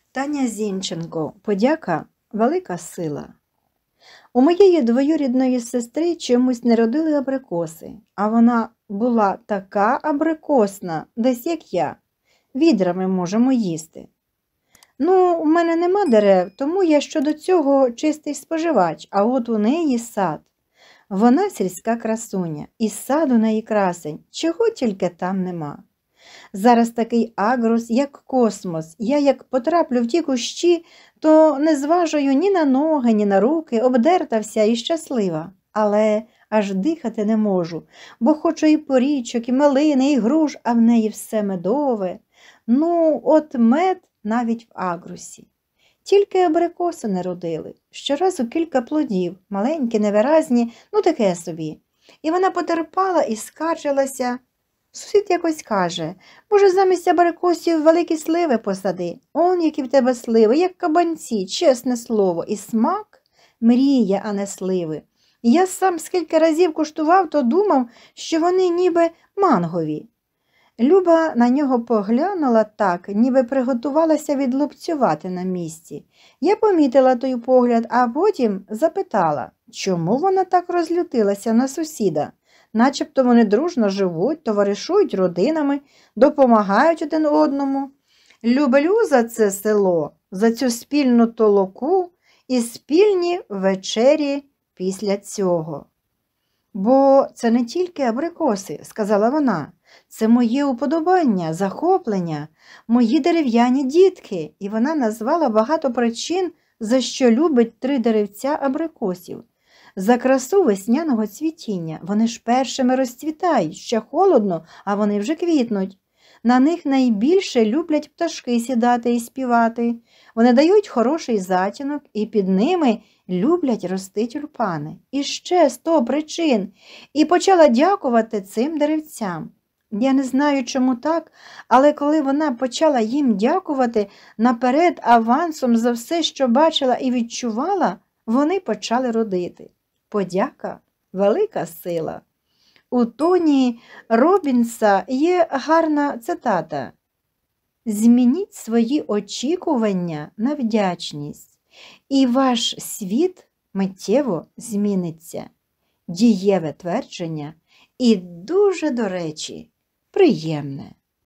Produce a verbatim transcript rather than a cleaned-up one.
Таня Зінченко. Подяка – велика сила. У моєї двоюрідної сестри чомусь не родили абрикоси, а вона була така абрикосна, десь як я. Відрами можемо їсти. Ну, у мене нема дерев, тому я щодо цього чистий споживач, а от у неї сад. Вона сільська красуня, і сад у неї красень, чого тільки там нема. Зараз такий агрос, як космос. Я як потраплю в ті кущі, то не зважую ні на ноги, ні на руки, обдерта вся і щаслива. Але аж дихати не можу, бо хочу і порічок, і малини, і груш, а в неї все медове. Ну, от мед навіть в агросі. Тільки абрикоси не родили. Щоразу кілька плодів, маленькі, невиразні, ну таке собі. І вона потерпала і скаржилася. Сусід якось каже, може, замість абрикосів великі сливи посади. Он, які в тебе сливи, як кабанці, чесне слово. І смак – мрія, а не сливи. Я сам скільки разів куштував, то думав, що вони ніби мангові. Люба на нього поглянула так, ніби приготувалася відлупцювати на місці. Я помітила той погляд, а потім запитала, чому вона так розлютилася на сусіда. Начебто вони дружно живуть, товаришують родинами, допомагають один одному. Люблю за це село, за цю спільну толоку і спільні вечері після цього. Бо це не тільки абрикоси, сказала вона, це моє уподобання, захоплення, мої дерев'яні дітки. І вона назвала багато причин, за що любить три деревця абрикосів. За красу весняного цвітіння. Вони ж першими розцвітають, ще холодно, а вони вже квітнуть. На них найбільше люблять пташки сідати і співати. Вони дають хороший затінок і під ними люблять рости тюльпани. І ще сто причин. І почала дякувати цим деревцям. Я не знаю, чому так, але коли вона почала їм дякувати наперед авансом за все, що бачила і відчувала, вони почали родити. Подяка – велика сила. У Тоні Робінса є гарна цитата. «Змініть свої очікування на вдячність, і ваш світ миттєво зміниться». Дієве твердження і дуже, до речі, приємне.